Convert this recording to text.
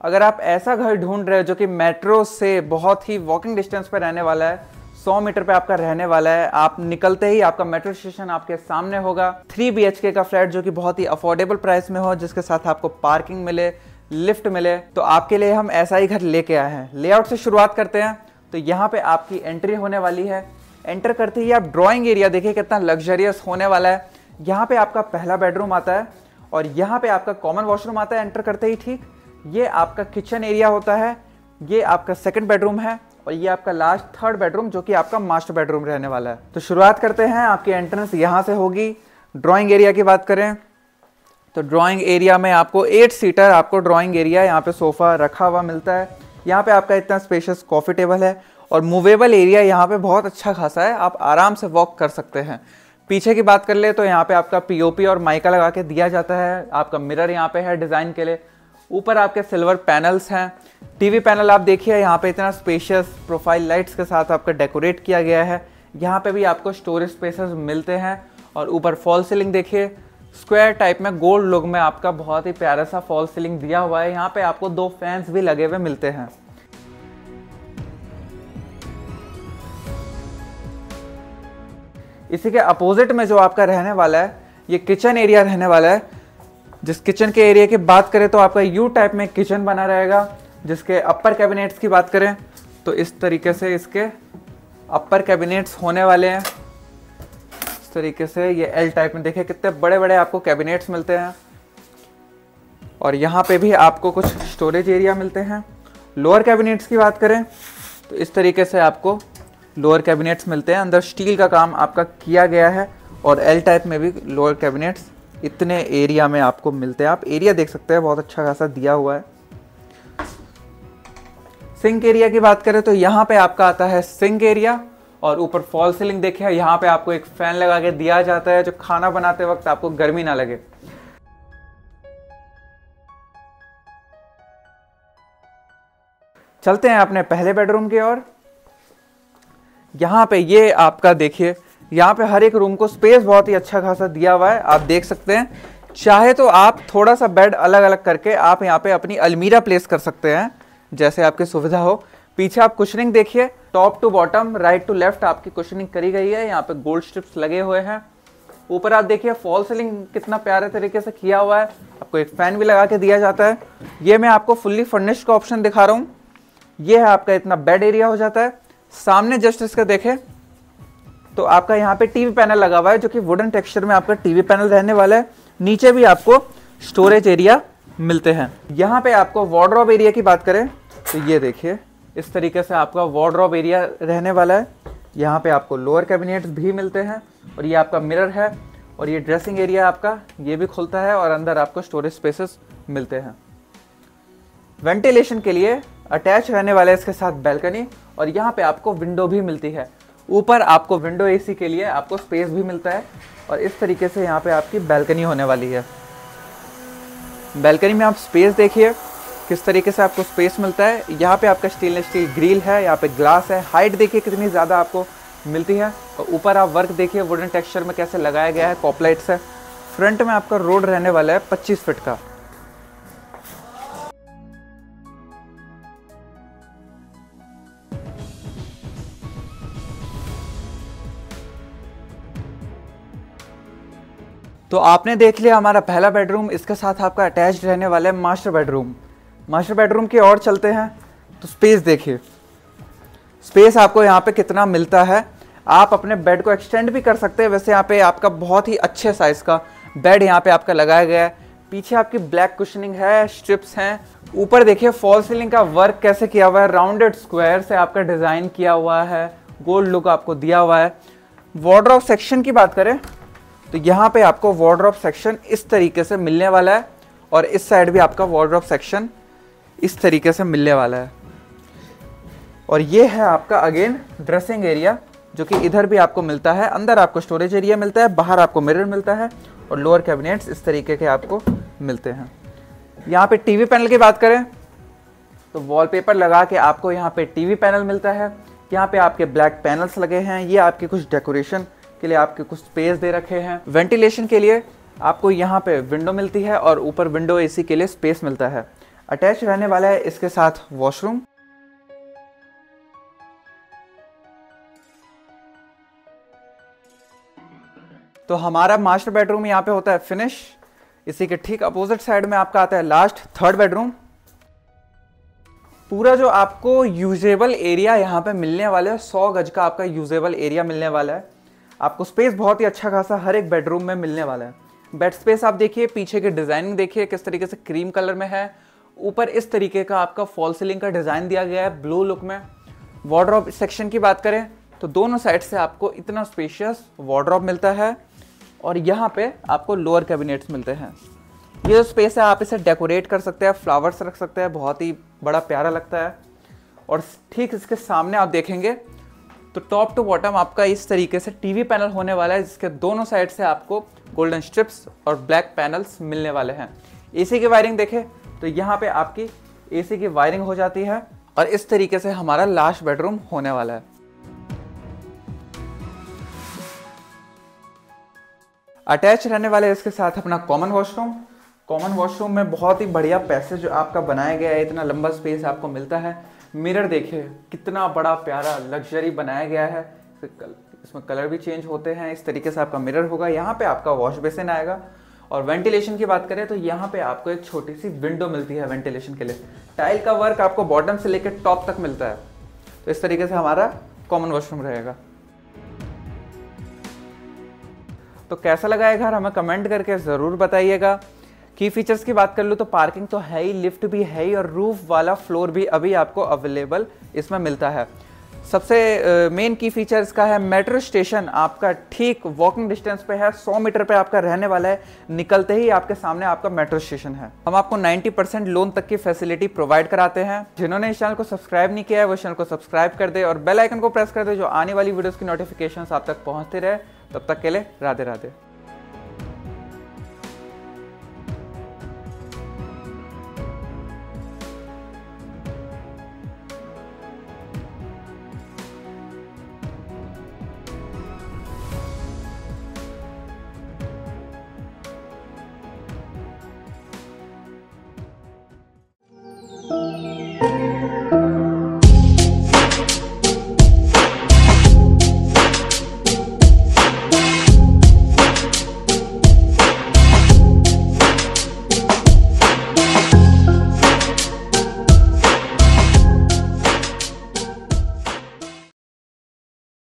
अगर आप ऐसा घर ढूंढ रहे हो जो कि मेट्रो से बहुत ही वॉकिंग डिस्टेंस पे रहने वाला है, 100 मीटर पे आपका रहने वाला है, आप निकलते ही आपका मेट्रो स्टेशन आपके सामने होगा, 3 BHK का फ्लैट जो कि बहुत ही अफोर्डेबल प्राइस में हो, जिसके साथ आपको पार्किंग मिले, लिफ्ट मिले, तो आपके लिए हम ऐसा ही घर लेके आए हैं। लेआउट से शुरुआत करते हैं। तो यहाँ पे आपकी एंट्री होने वाली है। एंटर करते ही आप ड्राइंग एरिया देखिए कितना लग्जरियस होने वाला है। यहाँ पे आपका पहला बेडरूम आता है और यहाँ पे आपका कॉमन वॉशरूम आता है एंटर करते ही। ठीक, ये आपका किचन एरिया होता है, ये आपका सेकंड बेडरूम है और ये आपका लास्ट थर्ड बेडरूम जो कि आपका मास्टर बेडरूम रहने वाला है। तो शुरुआत करते हैं। आपकी एंट्रेंस यहाँ से होगी। ड्राइंग एरिया की बात करें तो ड्राइंग एरिया में आपको 8 सीटर आपको ड्राइंग एरिया, यहाँ पे सोफा रखा हुआ मिलता है। यहाँ पे आपका इतना स्पेशियस कॉफी टेबल है और मूवेबल एरिया यहाँ पे बहुत अच्छा खासा है, आप आराम से वॉक कर सकते हैं। पीछे की बात कर ले तो यहाँ पे आपका पीओपी और माइका लगा के दिया जाता है। आपका मिरर यहाँ पे है डिज़ाइन के लिए। ऊपर आपके सिल्वर पैनल्स हैं। टीवी पैनल आप देखिए यहाँ पे इतना स्पेशियस प्रोफाइल लाइट्स के साथ आपका डेकोरेट किया गया है। यहाँ पे भी आपको स्टोरेज स्पेसेस मिलते हैं और ऊपर फॉल सीलिंग देखिए, स्क्वायर टाइप में गोल्ड लुक में आपका बहुत ही प्यारा सा फॉल सीलिंग दिया हुआ है। यहाँ पे आपको 2 फैंस भी लगे हुए मिलते हैं। इसी के अपोजिट में जो आपका रहने वाला है ये किचन एरिया रहने वाला है। जिस किचन के एरिया की बात करें तो आपका यू टाइप में किचन बना रहेगा। जिसके अपर कैबिनेट्स की बात करें तो इस तरीके से इसके अपर कैबिनेट्स होने वाले हैं। इस तरीके से ये एल टाइप में देखिए कितने बड़े बड़े आपको कैबिनेट्स मिलते हैं और यहाँ पे भी आपको कुछ स्टोरेज एरिया मिलते हैं। लोअर कैबिनेट्स की बात करें तो इस तरीके से आपको लोअर कैबिनेट्स मिलते हैं। अंदर स्टील का काम आपका किया गया है और एल टाइप में भी लोअर कैबिनेट्स इतने एरिया में आपको मिलते हैं। आप एरिया देख सकते हैं, बहुत अच्छा खासा दिया हुआ है। सिंक एरिया की बात करें तो यहाँ पे आपका आता है सिंक एरिया और ऊपर फॉल सीलिंग देखिए, यहाँ पे आपको एक फैन लगा के दिया जाता है जो खाना बनाते वक्त आपको गर्मी ना लगे। चलते हैं अपने पहले बेडरूम की ओर। यहाँ पे ये आपका देखिए, यहाँ पे हर एक रूम को स्पेस बहुत ही अच्छा खासा दिया हुआ है, आप देख सकते हैं। चाहे तो आप थोड़ा सा बेड अलग अलग करके आप यहाँ पे अपनी अलमीरा प्लेस कर सकते हैं, जैसे आपकी सुविधा हो। पीछे आप कुशनिंग देखिए, top to bottom, right to left आपकी कुशनिंग करी गई है। यहाँ पे गोल्ड स्ट्रिप्स लगे हुए हैं। ऊपर आप देखिए फॉल सीलिंग कितना प्यारे तरीके से किया हुआ है। आपको एक फैन भी लगा के दिया जाता है। ये मैं आपको फुल्ली फर्निश्ड का ऑप्शन दिखा रहा हूँ। ये है आपका इतना बेड एरिया हो जाता है। सामने जस्ट इसका देखें तो आपका यहाँ पे टीवी पैनल लगा हुआ है जो कि वुडन टेक्सचर में आपका टीवी पैनल रहने वाला है। नीचे भी आपको स्टोरेज एरिया मिलते हैं। यहाँ पे आपको वार्डरोब एरिया की बात करें तो ये देखिए इस तरीके से आपका वार्डरोब एरिया रहने वाला है। यहाँ पे आपको लोअर कैबिनेट्स भी मिलते हैं और ये आपका मिरर है और ये ड्रेसिंग एरिया आपका ये भी खुलता है और अंदर आपको स्टोरेज स्पेसेस मिलते हैं। वेंटिलेशन के लिए अटैच रहने वाला है इसके साथ बैल्कनी और यहाँ पे आपको विंडो भी मिलती है। ऊपर आपको विंडो एसी के लिए आपको स्पेस भी मिलता है और इस तरीके से यहाँ पे आपकी बैल्कनी होने वाली है। बैल्कनी में आप स्पेस देखिए किस तरीके से आपको स्पेस मिलता है। यहाँ पे आपका स्टेनलेस स्टील ग्रिल है, यहाँ पे ग्लास है। हाइट देखिए कितनी ज़्यादा आपको मिलती है और ऊपर आप वर्क देखिए वुडन टेक्सचर में कैसे लगाया गया है, कॉपलाइट से। फ्रंट में आपका रोड रहने वाला है 25 फीट का। तो आपने देख लिया हमारा पहला बेडरूम, इसके साथ आपका अटैच्ड रहने वाला है मास्टर बेडरूम। मास्टर बेडरूम की ओर चलते हैं तो स्पेस देखिए, स्पेस आपको यहाँ पे कितना मिलता है। आप अपने बेड को एक्सटेंड भी कर सकते हैं। वैसे यहाँ पे आपका बहुत ही अच्छे साइज का बेड यहाँ पे आपका लगाया गया है। पीछे आपकी ब्लैक कुशनिंग है, स्ट्रिप्स हैं। ऊपर देखिए फॉल सीलिंग का वर्क कैसे किया हुआ है, राउंडेड स्क्वायर से आपका डिज़ाइन किया हुआ है, गोल्ड लुक आपको दिया हुआ है। वार्डरोब सेक्शन की बात करें तो यहाँ पे आपको वार्डरोब सेक्शन इस तरीके से मिलने वाला है और इस साइड भी आपका वार्डरोब सेक्शन इस तरीके से मिलने वाला है। और ये है आपका अगेन ड्रेसिंग एरिया जो कि इधर भी आपको मिलता है। अंदर आपको स्टोरेज एरिया मिलता है, बाहर आपको मिरर मिलता है और लोअर कैबिनेट्स इस तरीके के आपको मिलते हैं। यहाँ पे टीवी पैनल की बात करें तो वॉलपेपर लगा के आपको यहाँ पे टीवी पैनल मिलता है। यहाँ पे आपके ब्लैक पैनल्स लगे हैं। ये आपके कुछ डेकोरेशन के लिए आपके कुछ स्पेस दे रखे हैं। वेंटिलेशन के लिए आपको यहाँ पे विंडो मिलती है और ऊपर विंडो एसी के लिए स्पेस मिलता है। अटैच रहने वाला है इसके साथ वॉशरूम। तो हमारा मास्टर बेडरूम यहाँ पे होता है फिनिश। इसी के ठीक अपोजिट साइड में आपका आता है लास्ट थर्ड बेडरूम। पूरा जो आपको यूजेबल एरिया यहाँ पे मिलने वाला है, 100 गज का आपका यूजेबल एरिया मिलने वाला है। आपको स्पेस बहुत ही अच्छा खासा हर एक बेडरूम में मिलने वाला है। बेड स्पेस आप देखिए, पीछे की डिजाइनिंग देखिए किस तरीके से क्रीम कलर में है। ऊपर इस तरीके का आपका फॉल सीलिंग का डिजाइन दिया गया है ब्लू लुक में। वार्डरोब सेक्शन की बात करें तो दोनों साइड से आपको इतना स्पेशियस वार्डरोब मिलता है और यहाँ पे आपको लोअर कैबिनेट्स मिलते हैं। ये जो स्पेस है आप इसे डेकोरेट कर सकते हैं, फ्लावर्स रख सकते हैं, बहुत ही बड़ा प्यारा लगता है। और ठीक इसके सामने आप देखेंगे तो टॉप टू बॉटम आपका इस तरीके से टीवी पैनल होने वाला है, जिसके दोनों साइड से आपको गोल्डन स्ट्रिप्स और ब्लैक पैनल्स मिलने वाले हैं। एसी की वायरिंग देखें तो यहाँ पे आपकी एसी की वायरिंग हो जाती है और इस तरीके से हमारा लास्ट बेडरूम होने वाला है। अटैच रहने वाले इसके साथ अपना कॉमन वॉशरूम। कॉमन वॉशरूम में बहुत ही बढ़िया पैसेज आपका बनाया गया है, इतना लंबा स्पेस आपको मिलता है। मिरर देखिए कितना बड़ा प्यारा लग्जरी बनाया गया है। इसमें कलर भी चेंज होते हैं। इस तरीके से आपका मिरर होगा। यहाँ पे आपका वॉश बेसिन आएगा। और वेंटिलेशन की बात करें तो यहाँ पे आपको एक छोटी सी विंडो मिलती है वेंटिलेशन के लिए। टाइल का वर्क आपको बॉटम से लेकर टॉप तक मिलता है। तो इस तरीके से हमारा कॉमन वॉशरूम रहेगा। तो कैसा लगा है घर, हमें कमेंट करके ज़रूर बताइएगा। की फीचर्स की बात कर लूँ तो पार्किंग तो है ही, लिफ्ट भी है ही और रूफ वाला फ्लोर भी अभी आपको अवेलेबल इसमें मिलता है। सबसे मेन की फीचर इसका है मेट्रो स्टेशन आपका ठीक वॉकिंग डिस्टेंस पे है। 100 मीटर पे आपका रहने वाला है। निकलते ही आपके सामने आपका मेट्रो स्टेशन है। हम आपको 90% लोन तक की फैसिलिटी प्रोवाइड कराते हैं। जिन्होंने इस चैनल को सब्सक्राइब नहीं किया है वो चैनल को सब्सक्राइब कर दे और बेल आइकन को प्रेस कर दे, जो आने वाली वीडियोस की नोटिफिकेशंस आप तक पहुंचते रहे। तब तक के लिए राधे राधे।